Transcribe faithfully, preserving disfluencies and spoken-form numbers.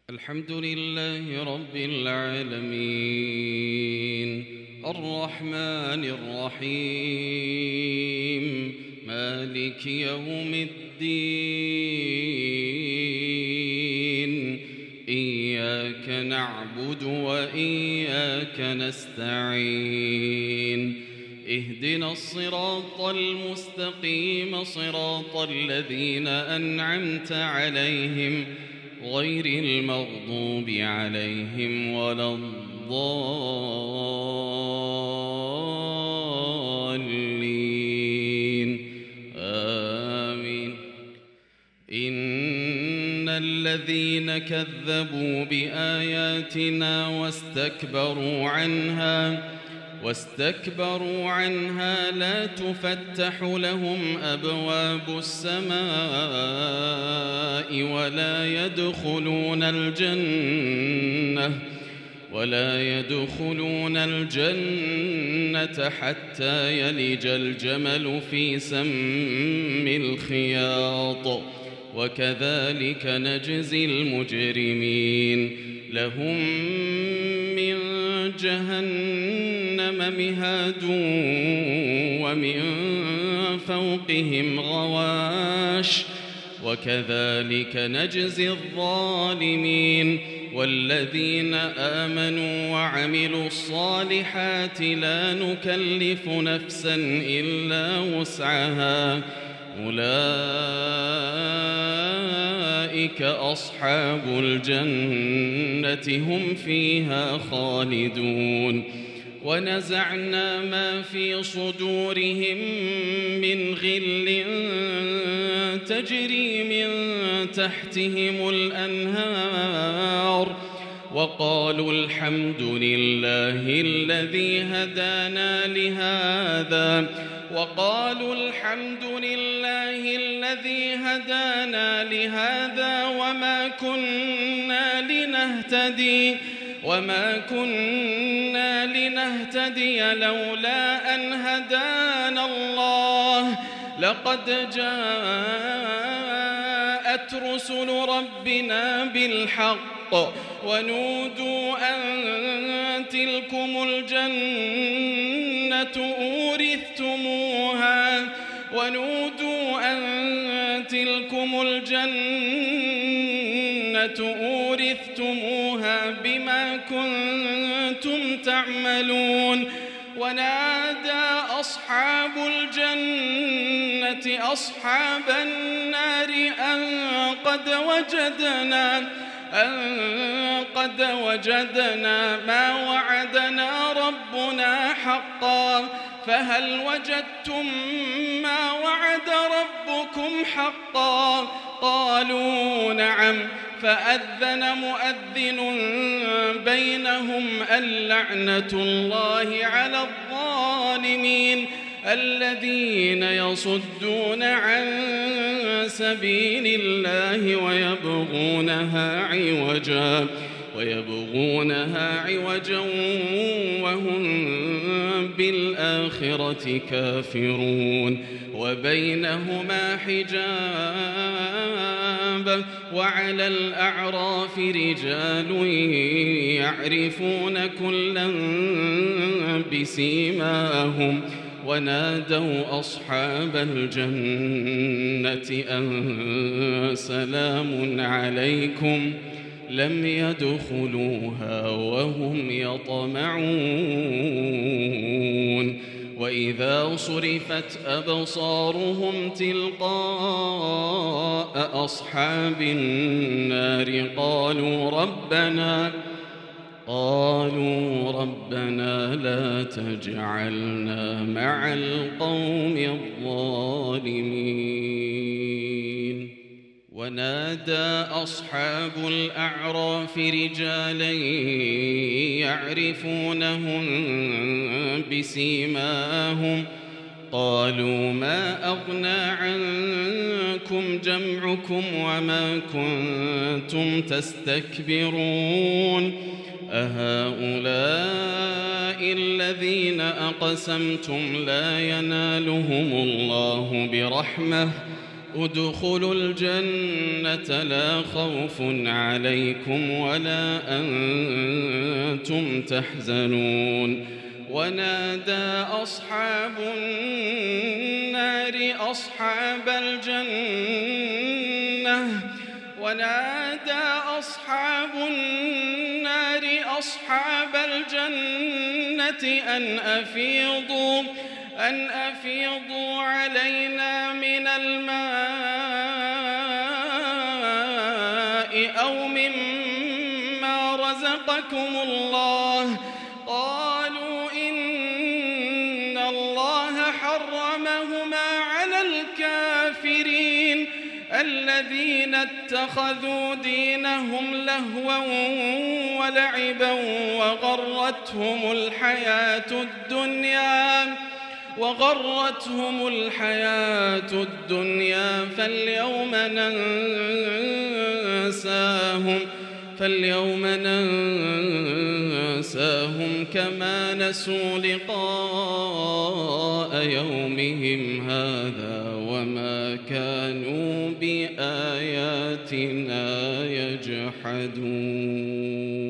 الحمد لله رب العالمين الرحمن الرحيم مالك يوم الدين إياك نعبد وإياك نستعين اهدنا الصراط المستقيم صراط الذين أنعمت عليهم غير المغضوب عليهم ولا الضالين آمين. إن الذين كذبوا بآياتنا واستكبروا عنها واستكبروا عنها لا تفتح لهم أبواب السماء ولا يدخلون الجنة ولا يدخلون الجنة حتى يلج الجمل في سم الخياط وكذلك نجزي المجرمين. لهم من جهنم مهاد ومن فوقهم غواش وكذلك نجزي الظالمين. والذين آمنوا وعملوا الصالحات لا نكلف نفسا إلا وسعها أولئك أصحاب الجنة هم فيها خالدون. ونزعنا ما في صدورهم من غل تجري من تحتهم الأنهار وقالوا الحمد لله الذي هدانا لهذا وقالوا الحمد لله الذي هدانا لهذا وما كنا لنهتدي وما كنا لنهتدي لولا أن هدانا الله لقد جاءت رسل ربنا بالحق ونودوا أن تلكم الجنة أورثتموها ونودوا أن تلكم الجنة أورثتموها بما كنتم تعملون. ونادى أصحاب الجنة أصحاب النار أن قد وجدنا أن قد وجدنا ما وعدنا ربنا حقا فهل وجدتم ما وعد ربكم حقا قالوا نعم فأذن مؤذن بينهم اللعنة الله على الظالمين الذين يصدون عن سبيل الله ويبغونها عوجا ويبغونها عوجا وهم بالآخرة كافرون وبينهما حجاب وعلى الأعراف رجال يعرفون كلا بسيماهم ونادوا أصحاب الجنة أن سلام عليكم لم يدخلوها وهم يطمعون. وإذا صرفت أبصارهم تلقاء أصحاب النار قالوا ربنا قالوا ربنا لا تجعلنا مع القوم الظالمين. ونادى أصحاب الأعراف رجالا يعرفونهم بسيماهم قالوا ما أغنى عنكم جمعكم وما كنتم تستكبرون أهؤلاء الذين أقسمتم لا ينالهم الله برحمة ادخلوا الجنة لا خوف عليكم ولا أنتم تحزنون ونادى أصحاب النار أصحاب الجنة ونادى أصحاب النار أصحاب الجنة أن أفيضوا أن أفيضوا علينا من الماء أو مما رزقكم الله قالوا إن الله حرمهما على الكافرين الذين اتخذوا دينهم لهوا ولعبا وغرتهم الحياة الدنيا وغرتهم الحياة الدنيا فاليوم ننساهم فاليوم ننساهم كما نسوا لقاء يومهم هذا وما كانوا بآياتنا يجحدون.